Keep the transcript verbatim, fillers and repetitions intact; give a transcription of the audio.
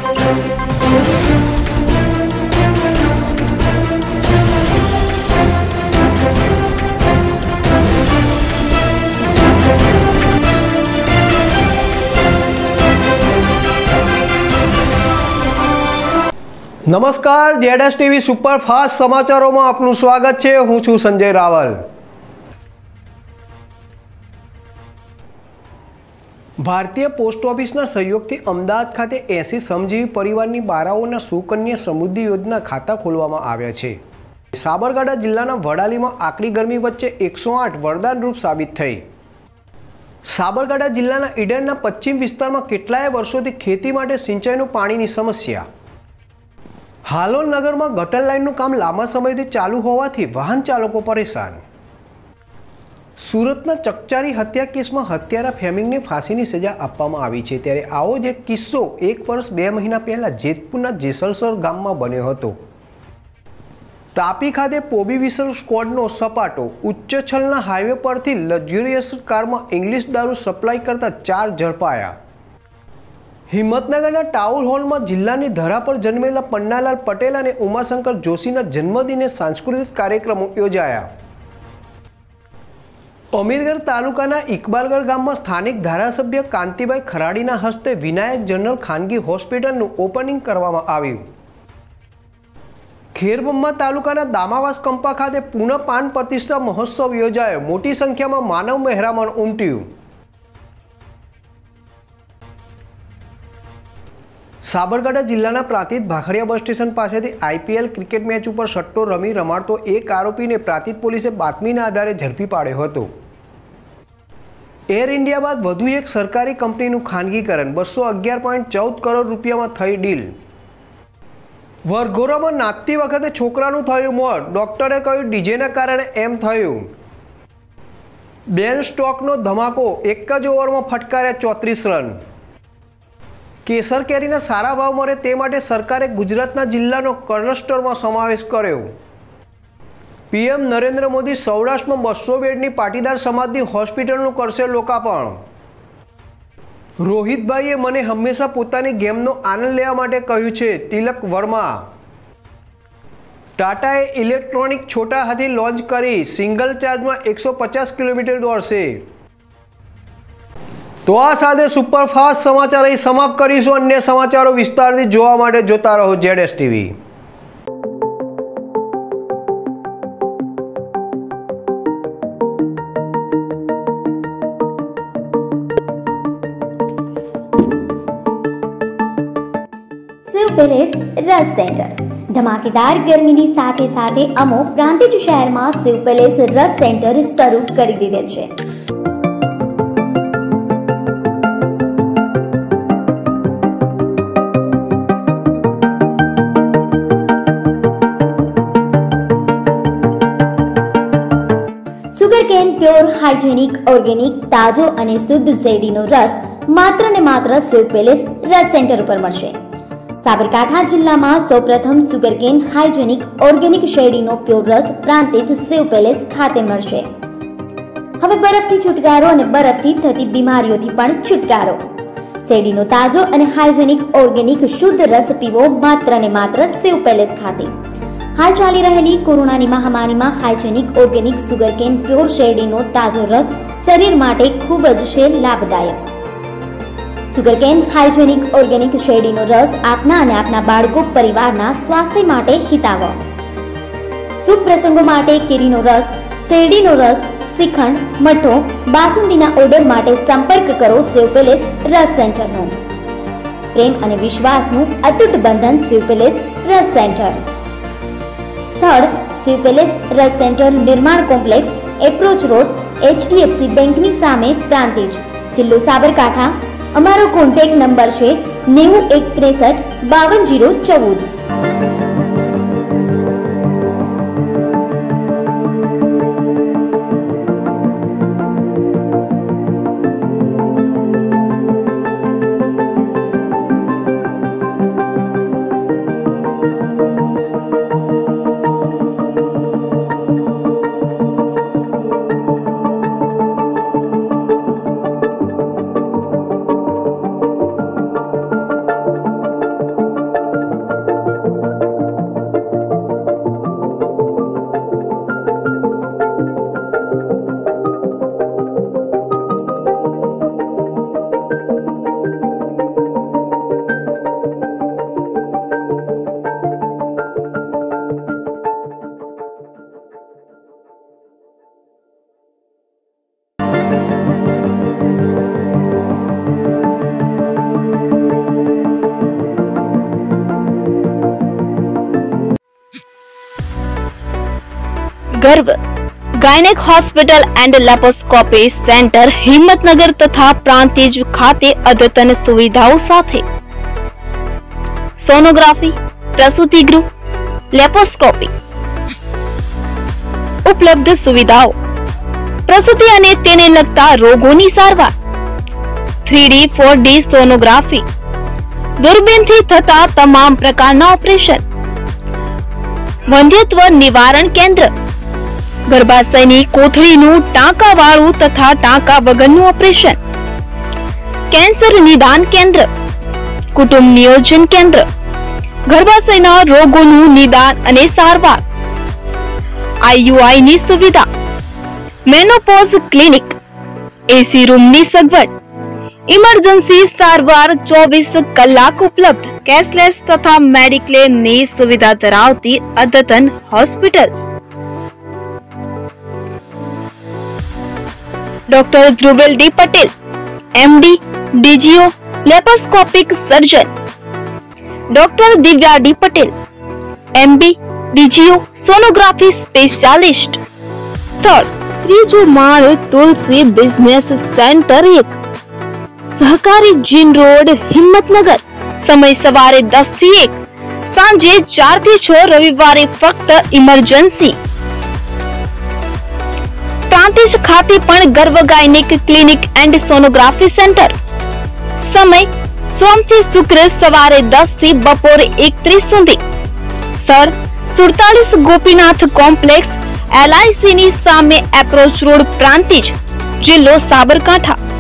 नमस्कार, ZS TV superfast समाचारों में आपનું स्वागत है। हूँ છું संजय रावल। भारतीय पोस्ट ऑफिसના સહયોગથી અમદાવાદ ખાતે એંસી શ્રમજીવી પરિવારની બારાઓના સુકન્યા સમૃદ્ધિ યોજના ખાતા ખોલવામાં આવ્યા છે। સાબરકાંઠા જિલ્લાના વડાલીમાં આકરી ગરમી વચ્ચે એકસો આઠ વરદાનરૂપ સાબિત થઈ। સાબરકાંઠા જિલ્લાના ઈડરના પશ્ચિમ વિસ્તારમાં કેટલાય વર્ષોથી ખેતી માટે સિંચાઈનું પાણીની સમસ્યા। हालोल नगर में गटर लाइन काम लांबा समय चालू होवाथी वाहन चालको परेशान। सूरतना चकचारी हत्या केस में हत्यारा फेमिंग ने फांसी की सजा आपवामां आवी छे। त्यारे आवो ज एक किस्सो एक वर्ष बे महीना पहला जेतपुरना जेसलसर गाम में बन्यो हतो। तापी खाते पोबी विसल स्क्वॉडनो सपाटो। उच्च छलना हाईवे परथी लग्जरियस कार में इंग्लिश दारू सप्लाय करता चार झड़पाया। हिम्मतनगर टाउन हॉल में जिला की धरा पर जन्मेला पन्नालाल पटेल और उमाशंकर जोशी जन्मदिने सांस्कृतिक कार्यक्रमों योजाया। अमीरगढ़ तालुकाना इकबालगढ़ गाम में स्थानिक धारासभ्य कांतिभाई खराड़ीना हस्ते विनायक जनरल खानगी होस्पिटलનું ओपनिंग करवामां આવ્યું। खेरबम्मा तालुकाना दामावास कंपा खाते पुनः पान प्रतिष्ठा महोत्सव योजायो। मोटी संख्या में मानव मेहरामण उमट्યું। साबरकांठा जिल्लाना प्रांतिज भाखड़िया बस स्टेशन पासेथी आईपीएल क्रिकेट मैच पर सट्टो रमी रमाड़तो एक आरोपी ने प्रांतिज पोलीसे बातमीना आधारे झड़पी पाड्यो हतो। एयर इंडिया बाद वधु एक सरकारी कंपनीनुं खानगीकरण। बसो अगियार पॉइंट चौदह करोड़ रूपिया में थई डील। वरघोरा में नाचती वखते छोकरानुं थयुं मौत। डॉक्टरे कह्युं डीजेना कारणे एम थयुं। बेन स्टोक्सनो धमाको। एक ज ओवर में फटकार्या चौत्रीस रन। केसर केरीना सारा भाव मळे ते माटे सरकारे गुजरातना जिल्लानो क्लस्टरमां समावेश कर्यो। पीएम नरेन्द्र मोदी सौराष्ट्र में बसो बेडनी पाटीदार समाजनी होस्पिટલનું करशे लोकार्पण। रोहितभाईए मने हमेशा पोतानी गेमनो आनंद लेवा माटे कह्युं छे। तिलक वर्मा। टाटाए इलेक्ट्रॉनिक छोटा हाथी लॉन्च करी। सिंगल चार्ज में एक सौ पचास किलोमीटर दौड़शे। तो आ साथे सुपरफास्ट समाचार અહીં સમાપ્ત કરીશું। अन्य समाचारों विस्तारथी જોવા માટે જોતા રહો જેડએસ ટીવી। शिव पैलेस रस सेंटर धमाकेदार गर्मीनी સાથે સાથે અમો પ્રાંતિજ શહેરમાં शिव पैलेस रस सेंटर શરૂ કરી દીધેલ છે। સુગરકેન પ્યોર હાઇજેનિક ઓર્ગેનિક તાજો અને શુદ્ધ શેરડીનો રસ માત્ર ને માત્ર शिव पैलेस રસ સેન્ટર ઉપર મળશે। સાબરકાંઠા જિલ્લામાં સૌપ્રથમ સુગરકેન હાઇજેનિક ઓર્ગેનિક શેરડીનો પ્યોર રસ પ્રાંતિજ शिव पैलेस ખાતે મળશે। હવે બરફથી છુટકારો અને બરફથી થતી બીમારીઓથી પણ છુટકારો। શેરડીનો તાજો અને હાઇજેનિક ઓર્ગેનિક શુદ્ધ રસ પીવો માત્ર ને માત્ર शिव पैलेस ખાતે। हाल चाली रहेली कोरोनानी महामारी में हाइजेनिक ऑर्गेनिक सुगरकेन प्योर शेरडीनो ताजो रस शरीर माटे खूब ज छे लाभदायक। सुगरकेन हाइजेनिक ऑर्गेनिक शेरडीनो रस आपना अने आपना बाळको परिवारना स्वास्थ्य माटे हितावह। शुभ प्रसंगो माटे केरीनो रस, शेरडीनो रस, श्रीखंड, मठो, बासुंदीना ऑर्डर माटे संपर्क करो शिव पैलेस रस सेंटरनो। प्रेम अने विश्वासनुं अतूट बंधन शिव पैलेस रस सेंटर। સ્થળ शिव पैलेस रस centre Nirman complex approach road HDFC બેંકની સામે પ્રાંતિજ જિલ્લો સાબરકાંઠા। અમારો કોન્ટેક્ટ નંબર છે નેવું એક ત્રેસઠ બાવન જીરો ચૌદ। Garv gynaec hospital and laparoscopy centre Himmatnagar તથા પ્રાંતિજ ખાતે અદ્યતન સુવિધાઓ સાથે સોનોગ્રાફી, પ્રસૂતિ ગૃહ, લેપોસ્કોપી ઉપલબ્ધ સુવિધાઓ, પ્રસૂતિ અને તેને લગતા રોગોની સારવાર, three D four D sonography, દૂરબીનથી થતા તમામ પ્રકારના ઓપરેશન, વંધ્યત્વ નિવારણ કેન્દ્ર, ગર્ભાશયની કોથળીનું ટાંકાવાળું તથા ટાંકા વગરનું ઓપરેશન, કેન્સર નિદાન કેન્દ્ર, કુટુંબ નિયોજન કેન્દ્ર, ગર્ભાશયના રોગોનું નિદાન અને સારવાર, આઈયુઆઈ ની સુવિધા, મેનોપોઝ ક્લિનિક, એસી રૂમની સગવડ, ઇમરજન્સી સારવાર ચોવીસ કલાક ઉપલબ્ધ, કેશલેસ તથા મેડિક્લેમ ની સુવિધા ધરાવતી અદ્યતન hospital. Doctor Dhruvel D Patel, MD, DGO, laparoscopic surgeon. Doctor Divya D Patel, MD, DGO, sonography specialist. સ્થળ ત્રીજો માળ, તુલસી બિઝનેસ સેન્ટર એક, સહકારી જીન રોડ, હિંમતનગર. સમય સવારે દસ થી એક, સાંજે ચાર થી છ, રવિવારે ફક્ત ઇમરજન્સી. પ્રાંતિજ ખાતે પણ Garv gynaec clinic and sonography centre. સમય સોમ થી શુક્ર સવારે દસ થી બપોરે એક ત્રીસ સુધી. સ્થળ સુડતાલીસ ગોપીનાથ કોમ્પ્લેક્સ, એલઆઈસી ની સામે એપ્રોચ રોડ, પ્રાંતિજ, જિલ્લો સાબરકાંઠા.